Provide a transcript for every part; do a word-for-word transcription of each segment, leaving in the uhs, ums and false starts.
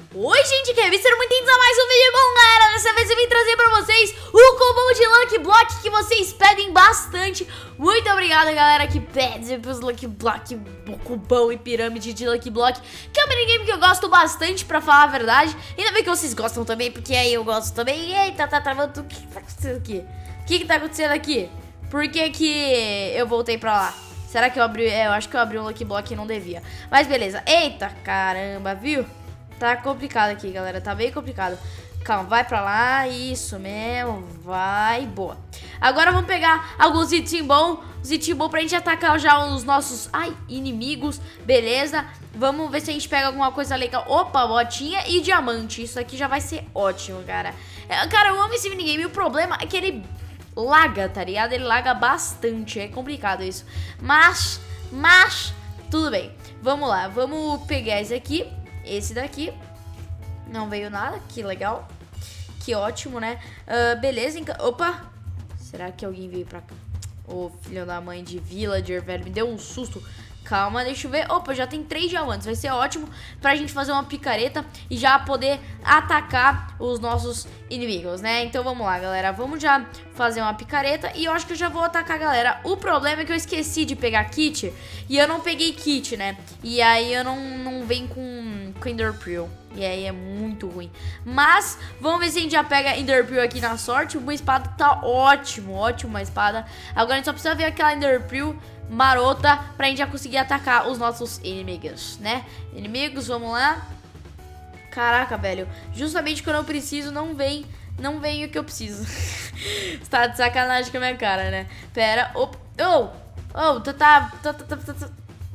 Oi, gente, que é? Sejam muito bem-vindos a mais um vídeo. Bom, galera, dessa vez eu vim trazer pra vocês o combo de Lucky Block que vocês pedem bastante. Muito obrigada, galera, que pede pros Lucky Block, cubão e pirâmide de Lucky Block, que é um minigame que eu gosto bastante, pra falar a verdade. Ainda bem que vocês gostam também, porque aí eu gosto também. Eita, tá travando. O que que tá acontecendo aqui? O que que tá acontecendo aqui? Por que que eu voltei pra lá? Será que eu abri? É, eu acho que eu abri um Lucky Block e não devia. Mas beleza. Eita, caramba, viu? Tá complicado aqui, galera. Tá bem complicado. Calma, vai pra lá. Isso mesmo. Vai. Boa. Agora vamos pegar alguns item bom. Os item bom pra gente atacar já os nossos ai, inimigos. Beleza. Vamos ver se a gente pega alguma coisa legal. Opa, botinha e diamante. Isso aqui já vai ser ótimo, cara. É, cara, eu amo esse minigame. O problema é que ele laga, tá ligado? Ele laga bastante. É complicado isso. Mas, mas, tudo bem. Vamos lá. Vamos pegar esse aqui. Esse daqui. Não veio nada. Que legal. Que ótimo, né? Uh, beleza. Opa. Será que alguém veio pra cá? Ô, filho da mãe de villager, velho. Me deu um susto. Calma, deixa eu ver. Opa, já tem três diamantes. Vai ser ótimo pra gente fazer uma picareta e já poder atacar os nossos inimigos, né? Então vamos lá, galera. Vamos já fazer uma picareta e eu acho que eu já vou atacar, galera. O problema é que eu esqueci de pegar kit e eu não peguei kit, né? E aí eu não, não venho com, com Enderpearl. E aí é muito ruim. Mas vamos ver se a gente já pega Enderpearl aqui na sorte. Uma espada tá ótimo, ótimo uma espada. Agora a gente só precisa ver aquela Enderpearl marota pra gente já conseguir atacar os nossos inimigos, né? Inimigos, vamos lá. Caraca, velho. Justamente quando eu preciso, não vem, não vem o que eu preciso. Você tá de sacanagem com a minha cara, né? Pera. Op, oh, oh, tá, tá, tá, tá, tá, tá.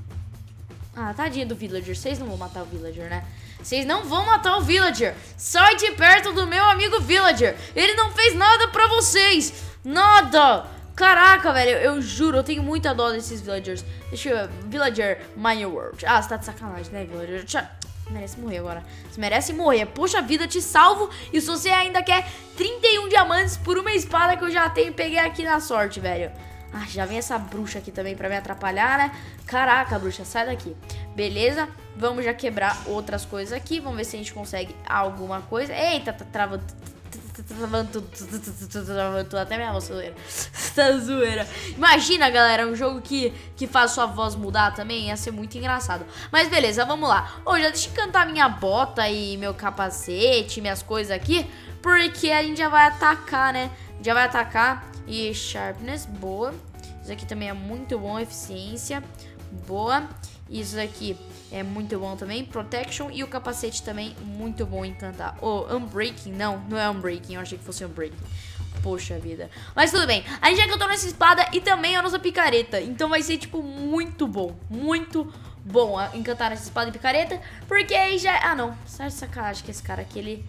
Ah, tadinho do villager. Vocês não vão matar o villager, né? Vocês não vão matar o villager. Sai de perto do meu amigo villager. Ele não fez nada pra vocês. Nada. Caraca, velho, eu juro, eu tenho muita dó desses villagers. Deixa eu ver, villager My World. Ah, você tá de sacanagem, né, villager? Você merece morrer agora. Você merece morrer. Poxa vida, te salvo. E se você ainda quer trinta e um diamantes por uma espada que eu já tenho, peguei aqui na sorte, velho. Ah, já vem essa bruxa aqui também pra me atrapalhar, né? Caraca, bruxa, sai daqui. Beleza, vamos já quebrar outras coisas aqui. Vamos ver se a gente consegue alguma coisa. Eita, tá travando. Travando tudo, até minha voz zoeira. Tá zoeira. Imagina, galera, um jogo que, que faz sua voz mudar também. Ia ser muito engraçado. Mas beleza, vamos lá. Ô, já deixa eu cantar minha bota e meu capacete, minhas coisas aqui, porque a gente já vai atacar, né? Já vai atacar. E sharpness, boa. Isso aqui também é muito bom, eficiência, boa. Isso aqui é muito bom também, protection. E o capacete também, muito bom em cantar. Oh, unbreaking, não, não é unbreaking. Eu achei que fosse unbreaking. Poxa vida. Mas tudo bem, a gente já cantou nessa espada e também a nossa picareta. Então vai ser, tipo, muito bom. Muito bom encantar nessa espada e picareta. Porque aí já... Ah, não, sai de sacanagem que esse cara aqui, ele...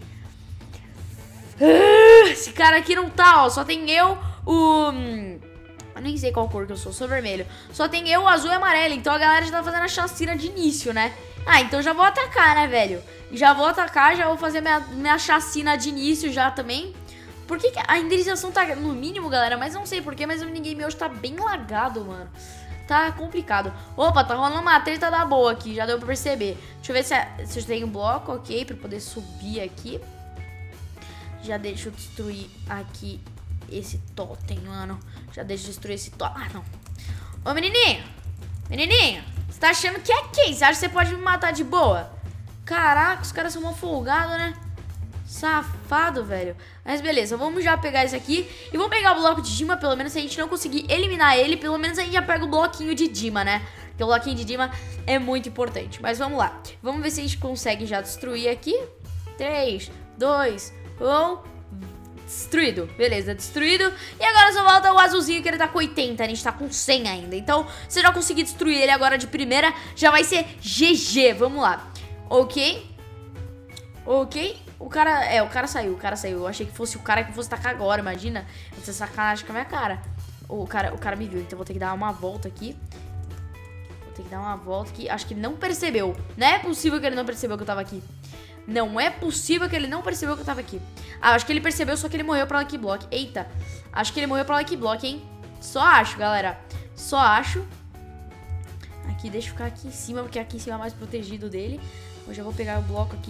Esse cara aqui não tá, ó. Só tem eu, o... Eu nem sei qual cor que eu sou, sou vermelho. Só tem eu, azul e amarelo. Então a galera já tá fazendo a chacina de início, né? Ah, então já vou atacar, né, velho? Já vou atacar, já vou fazer minha, minha chacina de início já também. Por que, que a renderização tá no mínimo, galera? Mas não sei porquê, mas o minigame hoje tá bem lagado, mano. Tá complicado. Opa, tá rolando uma treta da boa aqui, já deu pra perceber. Deixa eu ver se, se eu tenho um bloco, ok, pra poder subir aqui. Já deixa eu destruir aqui esse totem, mano. Já deixa eu destruir esse totem. Ah, não. Ô, menininho. Menininho. Você tá achando que é quem? Você acha que você pode me matar de boa? Caraca, os caras são mal folgados, né? Safado, velho. Mas beleza, vamos já pegar esse aqui. E vamos pegar o bloco de Dima. Pelo menos se a gente não conseguir eliminar ele, pelo menos a gente já pega o bloquinho de Dima, né? Porque o bloquinho de Dima é muito importante. Mas vamos lá. Vamos ver se a gente consegue já destruir aqui. três, dois, um... Destruído, beleza, destruído. E agora só volta o azulzinho que ele tá com oitenta. A gente tá com cem ainda. Então, se eu já conseguir destruir ele agora de primeira, já vai ser G G, vamos lá. Ok. Ok. O cara, é, o cara saiu, o cara saiu. Eu achei que fosse o cara que fosse tacar agora, imagina. Vou ter sacanagem com a minha cara. O cara, o cara me viu, então eu vou ter que dar uma volta aqui. Vou ter que dar uma volta aqui. Acho que ele não percebeu. Não é possível que ele não percebeu que eu tava aqui. Não é possível que ele não percebeu que eu tava aqui. Ah, acho que ele percebeu, só que ele morreu pra Lucky Block. Eita, acho que ele morreu pra Lucky Block, hein? Só acho, galera. Só acho. Aqui, deixa eu ficar aqui em cima, porque aqui em cima é mais protegido dele. Eu já vou pegar o bloco aqui de,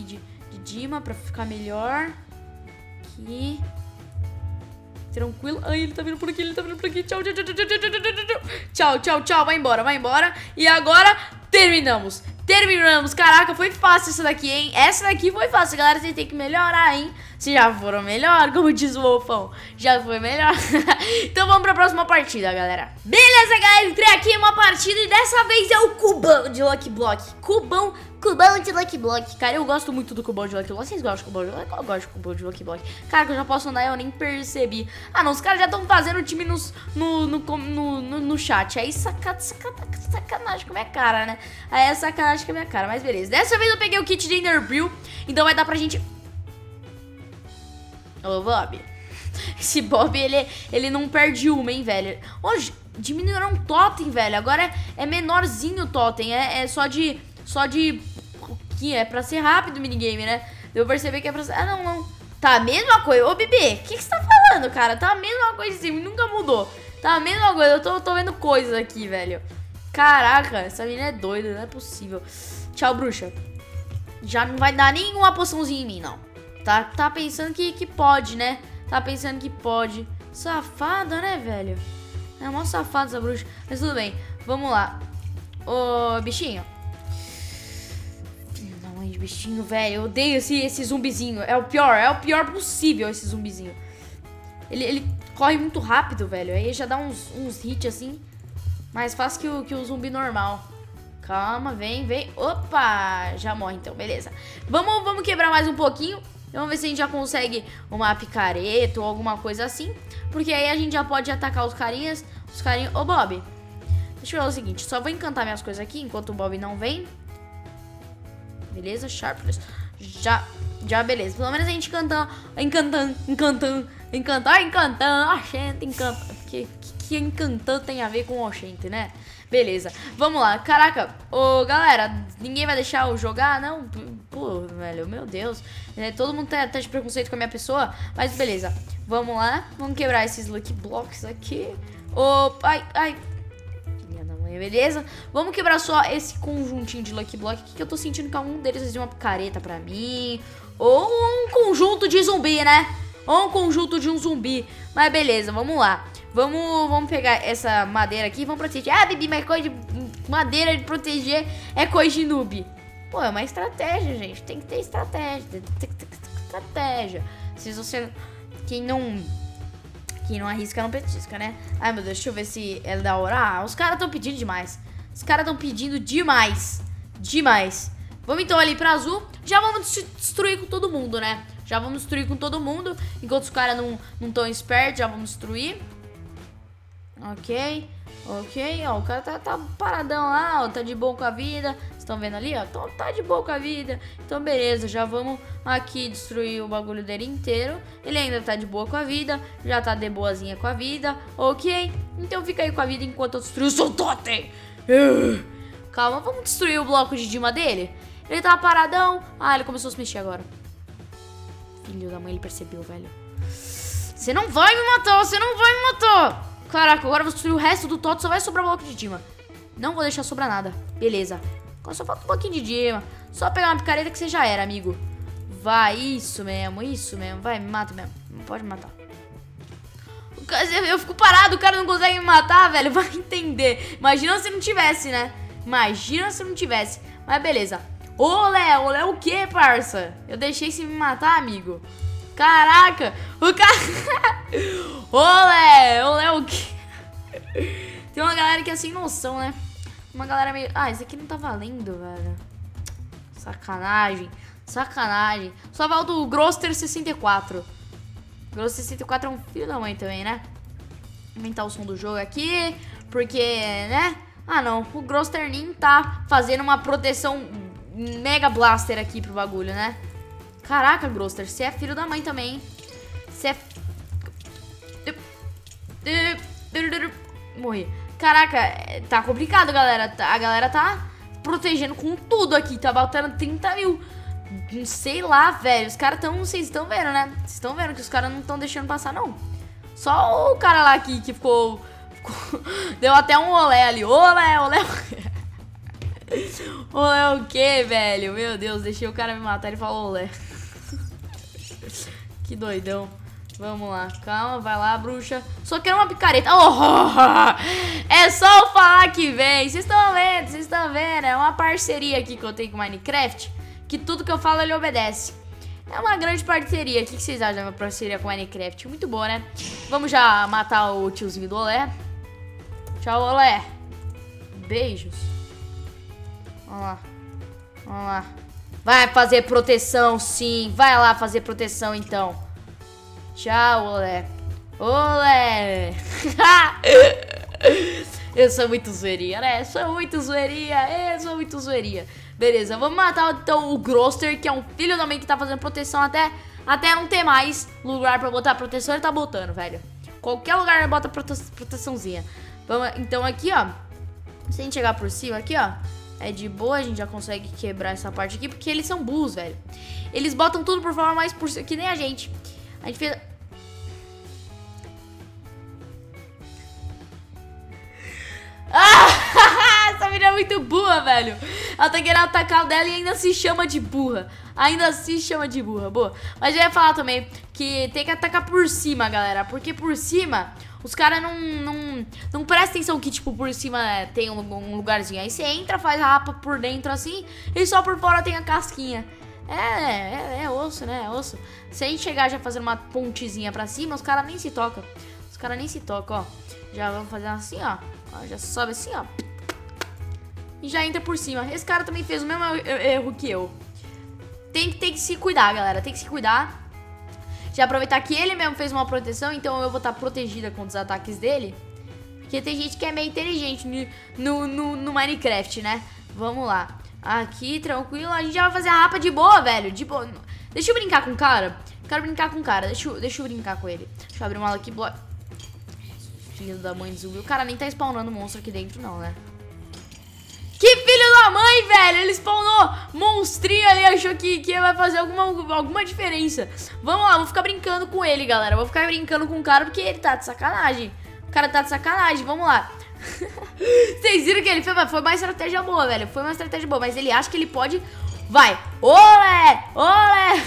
de Dima pra ficar melhor. Aqui. Tranquilo. Ai, ele tá vindo por aqui, ele tá vindo por aqui. Tchau, tchau, tchau, tchau, tchau, tchau, tchau. Tchau, tchau, tchau. Vai embora, vai embora. E agora, terminamos. Terminamos. Caraca, foi fácil essa daqui, hein? Essa daqui foi fácil, galera. Vocês têm que melhorar, hein? Se já foram melhor, como diz o Wolfão, já foi melhor. Então vamos pra próxima partida, galera. Beleza, galera, entrei aqui em uma partida e dessa vez é o cubão de Lucky Block. Cubão, cubão de Lucky Block. Cara, eu gosto muito do cubão de Lucky Block. Vocês gostam do cubão de Lucky Block? Eu gosto do cubão de Lucky Block. Cara, que eu já posso andar e eu nem percebi. Ah, não, os caras já estão fazendo o time nos, no, no, no, no, no chat. Aí saca, saca, sacanagem com a minha cara, né? Aí é sacanagem com a minha cara, mas beleza. Dessa vez eu peguei o kit de Enderbrill, então vai dar pra gente... Ô, Bob. Esse Bob, ele, ele não perde uma, hein, velho. Hoje, diminuíram um totem, velho. Agora é, é menorzinho o totem. É, é só de... Só de... Que é pra ser rápido o minigame, né? Deu pra perceber que é pra ser... Ah, não, não. Tá a mesma coisa. Ô, bebê, o que, que você tá falando, cara? Tá a mesma coisa assim, nunca mudou. Tá a mesma coisa. Eu tô, tô vendo coisas aqui, velho. Caraca, essa menina é doida. Não é possível. Tchau, bruxa. Já não vai dar nenhuma poçãozinha em mim, não. Tá, tá pensando que, que pode, né? Tá pensando que pode. Safada, né, velho? É mó safada essa bruxa. Mas tudo bem, vamos lá. Ô, bichinho. Filho da mãe de bichinho, velho. Eu odeio esse, esse zumbizinho. É o pior, é o pior possível esse zumbizinho. Ele, ele corre muito rápido, velho. Aí já dá uns, uns hits assim. Mais fácil que o, que o zumbi normal. Calma, vem, vem. Opa, já morre então, beleza. Vamos, vamos quebrar mais um pouquinho. Vamos ver se a gente já consegue uma picareta ou alguma coisa assim. Porque aí a gente já pode atacar os carinhas. Os carinhas... Ô, Bob. Deixa eu ver o seguinte. Só vou encantar minhas coisas aqui enquanto o Bob não vem. Beleza, Sharpness. Já, já, beleza. Pelo menos a gente encantando, encantando, encantando, encantar, encantando. Oxente, encantando. Que, que, que encantando tem a ver com oxente, né? Beleza, vamos lá. Caraca, ô, galera, ninguém vai deixar eu jogar? Não? Pô, velho, meu Deus. É, todo mundo tá, tá de preconceito com a minha pessoa. Mas beleza, vamos lá. Vamos quebrar esses Lucky Blocks aqui. Opa, ai, ai. Filha da mãe, beleza. Vamos quebrar só esse conjuntinho de Lucky Block aqui, que eu tô sentindo que algum deles vai fazer uma picareta pra mim. Ou um conjunto de zumbi, né? Ou um conjunto de um zumbi. Mas beleza, vamos lá. Vamos, vamos pegar essa madeira aqui e vamos proteger. Ah, Bibi, mas coisa de madeira de proteger é coisa de noob. Pô, é uma estratégia, gente. Tem que ter estratégia. Tem que ter estratégia. Se você... Quem não... Quem não arrisca, não petisca, né? Ai, meu Deus, deixa eu ver se é da hora. Ah, os caras estão pedindo demais. Os caras estão pedindo demais. Demais. Vamos então ali pra azul. Já vamos destruir com todo mundo, né? Já vamos destruir com todo mundo. Enquanto os caras não estão espertos, já vamos destruir. Ok, ok, ó, o cara tá, tá paradão lá, ó, tá de boa com a vida. Vocês estão vendo ali, ó, então tá de boa com a vida. Então beleza, já vamos aqui destruir o bagulho dele inteiro. Ele ainda tá de boa com a vida, já tá de boazinha com a vida, ok. Então fica aí com a vida enquanto eu destruo o seu totem. uh, Calma, vamos destruir o bloco de Dima dele. Ele tá paradão. Ah, ele começou a se mexer agora. Filho da mãe, ele percebeu, velho. Você não vai me matar, você não vai me matar. Caraca, agora eu vou destruir o resto do Toto, só vai sobrar bloco de Dima. Não vou deixar sobrar nada. Beleza. Agora só falta um pouquinho de Dima. Só pegar uma picareta que você já era, amigo. Vai, isso mesmo, isso mesmo. Vai, me mata mesmo. Não pode me matar. Eu fico parado, o cara não consegue me matar, velho. Vai entender. Imagina se não tivesse, né? Imagina se não tivesse. Mas beleza. Olé, olé o que, parça? Eu deixei você me matar, amigo. Caraca, o cara... Olé, olé o que? Tem uma galera que é sem noção, né? Uma galera meio... Ah, isso aqui não tá valendo, velho. Sacanagem, sacanagem. Só falta o Groster sessenta e quatro. O Groster sessenta e quatro é um filho da mãe também, né? Aumentar o som do jogo aqui, porque, né? Ah, não, o Groster nem tá fazendo uma proteção Mega Blaster aqui pro bagulho, né? Caraca, Groster, você é filho da mãe também, hein? Você é... Morri. Caraca, tá complicado, galera. A galera tá protegendo com tudo aqui. Tá batendo trinta mil. Sei lá, velho. Os caras tão... Vocês estão vendo, né? Vocês estão vendo que os caras não estão deixando passar, não. Só o cara lá aqui que ficou... ficou... Deu até um olé ali. Olé, olé. Olé o que, velho? Meu Deus, deixei o cara me matar. Ele falou olé. Que doidão. Vamos lá, calma, vai lá, bruxa. Só quero uma picareta. Oh, é só eu falar que vem. Vocês estão vendo, vocês estão vendo. É uma parceria aqui que eu tenho com o Minecraft, que tudo que eu falo ele obedece. É uma grande parceria. O que vocês acham da minha parceria com o Minecraft? Muito boa, né? Vamos já matar o tiozinho do Olé. Tchau, Olé. Beijos. Vamos lá. Vamos lá. Vai fazer proteção, sim. Vai lá fazer proteção, então. Tchau, Olé. Olé. Eu sou muito zoeirinha, né? Eu sou muito zoeirinha. Eu sou muito zoeirinha. Beleza, vamos matar então o Groster, que é um filho da mãe que tá fazendo proteção até, até não ter mais lugar pra botar proteção. Ele tá botando, velho. Qualquer lugar ele bota prote proteçãozinha. Vamos, então aqui, ó. Se a gente chegar por cima aqui, ó, é de boa, a gente já consegue quebrar essa parte aqui, porque eles são burros, velho. Eles botam tudo por forma mais por que nem a gente. A gente fez... Ah! Essa menina é muito burra, velho. Ela tá querendo atacar o dela e ainda se chama de burra. Ainda se chama de burra, boa. Mas eu ia falar também que tem que atacar por cima, galera. Porque por cima, os caras não, não, não prestam atenção que, tipo, por cima tem um, um lugarzinho. Aí você entra, faz a rapa por dentro assim, e só por fora tem a casquinha. É, é, é osso, né? É osso. Se a gente chegar já fazendo uma pontezinha pra cima, os caras nem se tocam. Os caras nem se tocam, ó. Já vamos fazer assim, ó. ó. Já sobe assim, ó. E já entra por cima. Esse cara também fez o mesmo erro que eu. Tem, tem que se cuidar, galera. Tem que se cuidar. Já aproveitar que ele mesmo fez uma proteção, então eu vou estar protegida contra os ataques dele. Porque tem gente que é meio inteligente no, no, no Minecraft, né? Vamos lá. Aqui, tranquilo. A gente já vai fazer a rapa de boa, velho. De boa. Deixa eu brincar com o cara. Quero brincar com o cara. Deixa eu, deixa eu brincar com ele. Deixa eu abrir uma aqui. Boa. Filho da mãe de zumbi. O cara nem tá spawnando monstro aqui dentro, não, né? Que filho da mãe, velho. Ele spawnou monstrinho ali. Achou que, que vai fazer alguma, alguma diferença. Vamos lá, vou ficar brincando com ele, galera. Vou ficar brincando com o cara porque ele tá de sacanagem. O cara tá de sacanagem. Vamos lá. Vocês viram que ele fez? Foi uma estratégia boa, velho. Foi uma estratégia boa. Mas ele acha que ele pode... Vai. Olé! Olé!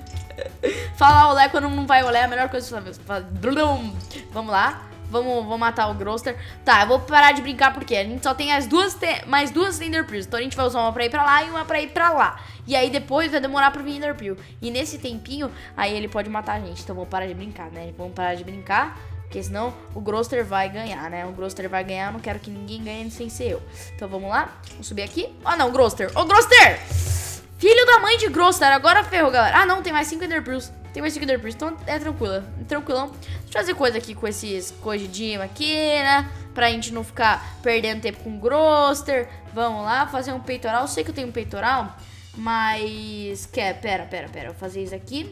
Falar olé quando não vai olé é a melhor coisa que você faz. Vamos lá. Vamos, vamos matar o Groster. Tá, eu vou parar de brincar porque a gente só tem as duas te mais duas Ender Pearls. Então a gente vai usar uma pra ir pra lá e uma pra ir pra lá. E aí depois vai demorar pra vir Ender Pearl. E nesse tempinho, aí ele pode matar a gente. Então vamos parar de brincar, né? Vamos parar de brincar, porque senão o Groster vai ganhar, né? O Groster vai ganhar, eu não quero que ninguém ganhe sem ser eu. Então vamos lá, vamos subir aqui. Ah não, Groster. Ô Groster! Filho da mãe de Groster, agora ferrou, galera. Ah não, tem mais cinco Ender Pearls. Tem mais cinco Ender Pearls, então é tranquilo, tranquilão. Deixa eu fazer coisa aqui com esses cogidinhos aqui, né? Pra gente não ficar perdendo tempo com o Groster. Vamos lá, fazer um peitoral. Eu sei que eu tenho um peitoral, mas... Quer, pera, pera, pera. Eu vou fazer isso aqui.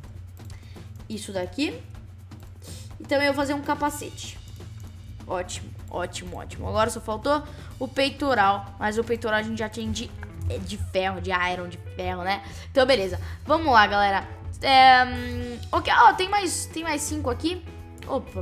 Isso daqui. E também eu vou fazer um capacete. Ótimo, ótimo, ótimo. Agora só faltou o peitoral. Mas o peitoral a gente já tem de, de ferro, de iron, de ferro, né? Então beleza, vamos lá, galera. É, ok, ó, oh, tem mais tem mais cinco aqui. Opa,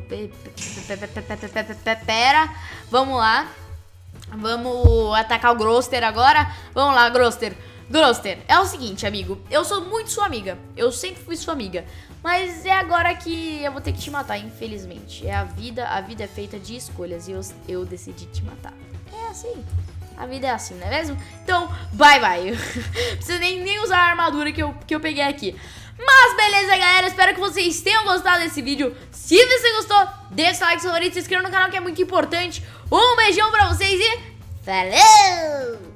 pera. Vamos lá. Vamos atacar o Groster agora. Vamos lá, Groster. Groster, é o seguinte, amigo. Eu sou muito sua amiga. Eu sempre fui sua amiga. Mas é agora que eu vou ter que te matar, infelizmente. É a vida, a vida é feita de escolhas. E eu, eu decidi te matar. É assim. A vida é assim, não é mesmo? Então, bye bye. Não precisa nem, nem usar a armadura que eu, que eu peguei aqui. Mas beleza, galera, espero que vocês tenham gostado desse vídeo. Se você gostou, deixa o like, seu favorito, se inscreva no canal que é muito importante. Um beijão pra vocês e falou!